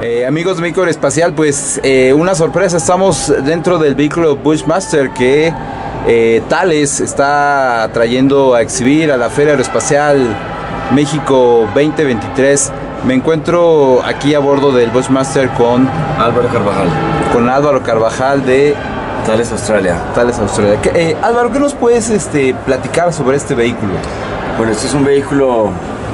Amigos de México Espacial, pues una sorpresa, estamos dentro del vehículo Bushmaster que Thales está trayendo a exhibir a la Feria Aeroespacial México 2023. Me encuentro aquí a bordo del Bushmaster con Álvaro Carvajal. Con Álvaro Carvajal de Thales Australia. Álvaro, ¿qué nos puedes platicar sobre este vehículo? Bueno, este es un vehículo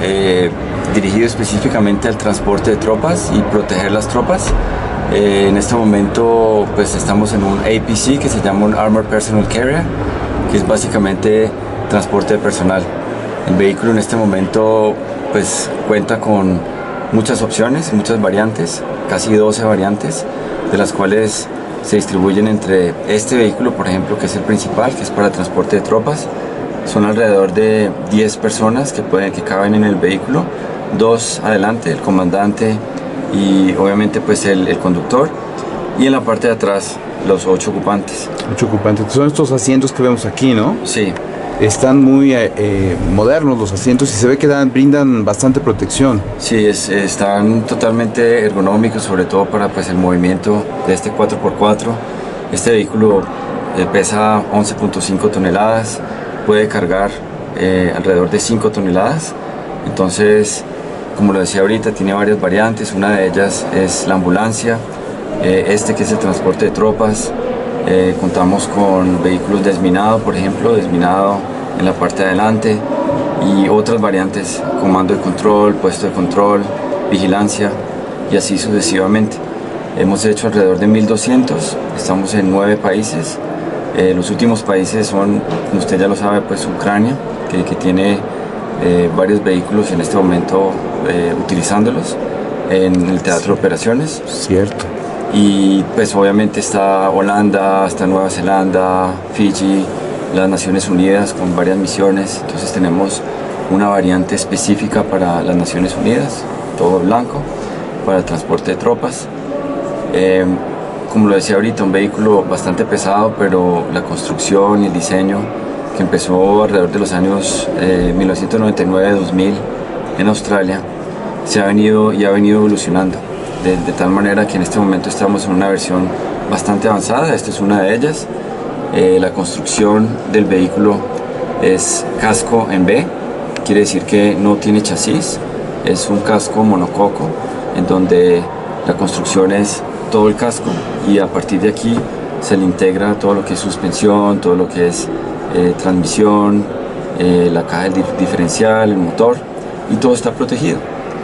dirigido específicamente al transporte de tropas y proteger las tropas. En este momento pues estamos en un APC que se llama un Armored Personnel Carrier, que es básicamente transporte de personal. El vehículo en este momento pues cuenta con muchas opciones, muchas variantes, casi 12 variantes, de las cuales se distribuyen entre este vehículo, por ejemplo, que es el principal, que es para transporte de tropas. Son alrededor de 10 personas que caben en el vehículo, 2 adelante, el comandante y obviamente pues el conductor, y en la parte de atrás los 8 ocupantes. 8 ocupantes, son estos asientos que vemos aquí, ¿no? Sí. Están muy modernos los asientos y se ve que brindan bastante protección. Sí, están totalmente ergonómicos, sobre todo para pues, el movimiento de este 4x4. Este vehículo pesa 11.5 toneladas, puede cargar alrededor de 5 toneladas. Entonces, como lo decía ahorita, tiene varias variantes. Una de ellas es la ambulancia, que es el transporte de tropas. Contamos con vehículos desminados, por ejemplo, desminado en la parte de adelante, y otras variantes, comando de control, puesto de control, vigilancia y así sucesivamente. Hemos hecho alrededor de 1200, estamos en 9 países. Los últimos países son, como usted ya lo sabe, pues Ucrania, que tiene varios vehículos en este momento utilizándolos en el teatro de operaciones. Cierto. Y pues obviamente está Holanda, está Nueva Zelanda, Fiji, las Naciones Unidas con varias misiones. Entonces tenemos una variante específica para las Naciones Unidas, todo blanco, para el transporte de tropas. Como lo decía ahorita, un vehículo bastante pesado, pero la construcción y el diseño, que empezó alrededor de los años 1999-2000 en Australia, ha venido evolucionando. De tal manera que en este momento estamos en una versión bastante avanzada. Esta es una de ellas. La construcción del vehículo es casco en B, quiere decir que no tiene chasis, es un casco monococo en donde la construcción es todo el casco, y a partir de aquí se le integra todo lo que es suspensión, todo lo que es transmisión, la caja diferencial, el motor, y todo está protegido.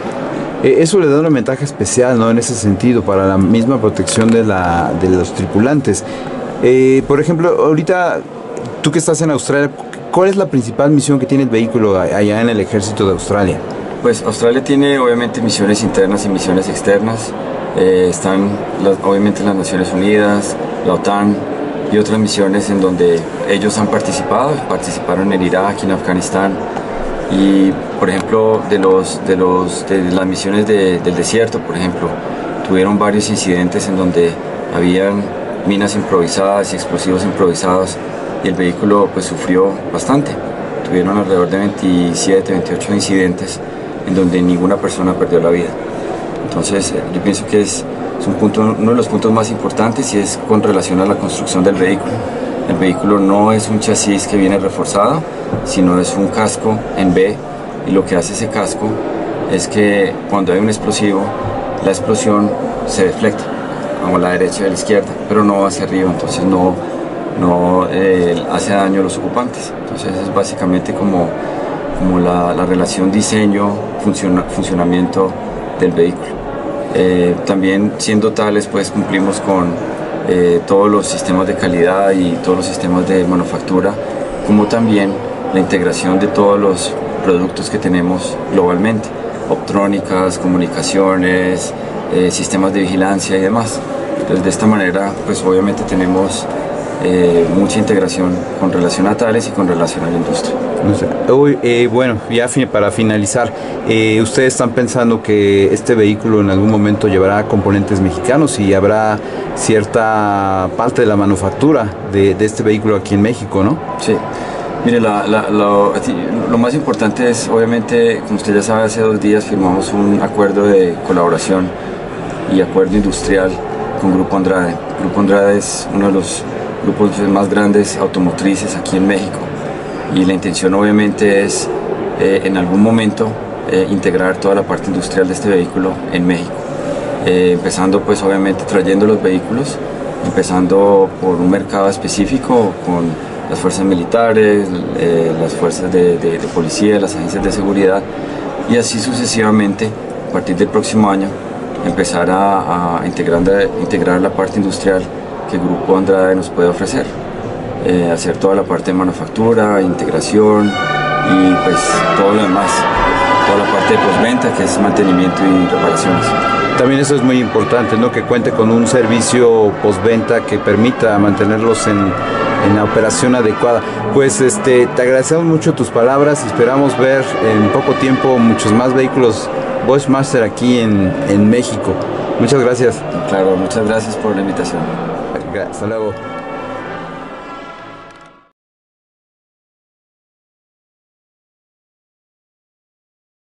Eso le da una ventaja especial, ¿no? En ese sentido, para la misma protección de los tripulantes. Por ejemplo, ahorita, tú que estás en Australia, ¿cuál es la principal misión que tiene el vehículo allá en el ejército de Australia? Pues Australia tiene obviamente misiones internas y misiones externas. Están obviamente las Naciones Unidas, la OTAN y otras misiones en donde ellos han participaron en Irak y en Afganistán. Y por ejemplo de las misiones del desierto, por ejemplo, tuvieron varios incidentes en donde habían minas improvisadas y explosivos improvisados, y el vehículo pues sufrió bastante. Tuvieron alrededor de 28 incidentes en donde ninguna persona perdió la vida. Entonces yo pienso que es uno de los puntos más importantes, y es con relación a la construcción del vehículo. El vehículo no es un chasis que viene reforzado, sino es un casco en B, y lo que hace ese casco es que cuando hay un explosivo, la explosión se deflecta a la derecha y a la izquierda, pero no hacia arriba, entonces no hace daño a los ocupantes. Entonces es básicamente como la relación diseño-funcionamiento del vehículo. También siendo tales, pues cumplimos con todos los sistemas de calidad y todos los sistemas de manufactura, como también la integración de todos los productos que tenemos globalmente, optrónicas, comunicaciones, sistemas de vigilancia y demás. Entonces de esta manera pues obviamente tenemos mucha integración con relación a Thales y con relación a la industria. Bueno, ya para finalizar, ¿ustedes están pensando que este vehículo en algún momento llevará componentes mexicanos y habrá cierta parte de la manufactura de este vehículo aquí en México, no? Sí. Mire, lo más importante es, obviamente, como usted ya sabe, hace 2 días firmamos un acuerdo de colaboración, y acuerdo industrial con Grupo Andrade. Grupo Andrade es uno de los grupos más grandes automotrices aquí en México y la intención obviamente es en algún momento integrar toda la parte industrial de este vehículo en México, empezando pues obviamente trayendo los vehículos, empezando por un mercado específico con las fuerzas militares, las fuerzas de policía, las agencias de seguridad y así sucesivamente a partir del próximo año empezar a integrar la parte industrial que el Grupo Andrade nos puede ofrecer, hacer toda la parte de manufactura, integración y pues todo lo demás, toda la parte de postventa que es mantenimiento y reparaciones. También eso es muy importante, ¿no? Que cuente con un servicio postventa que permita mantenerlos en la operación adecuada. Pues te agradecemos mucho tus palabras, esperamos ver en poco tiempo muchos más vehículos Bushmaster aquí en México. Muchas gracias. Claro, muchas gracias por la invitación. Hasta luego.